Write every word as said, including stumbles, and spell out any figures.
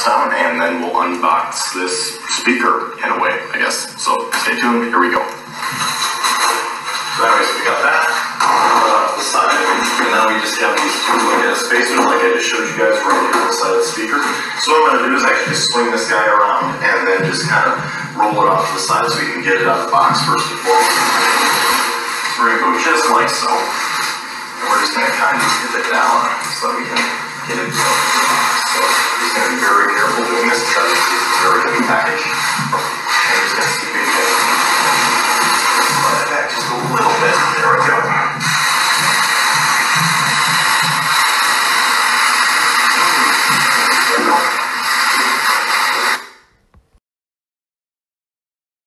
sound, and then we'll unbox this speaker in a way, I guess. So stay tuned, here we go. So anyways, we got that uh, the side, and now we just have these two like uh, spacers, like I just showed you guys right here on the side of the speaker. So what I'm going to do is actually just swing this guy around and then just kind of roll it off to the side so we can get it out of the box first and foremost. So we're going to go just like so. And we're just going to kind of just get it down so that we can get it going. So we're just going to be very careful doing this because it's a very heavy package. And we're just going to keep it going.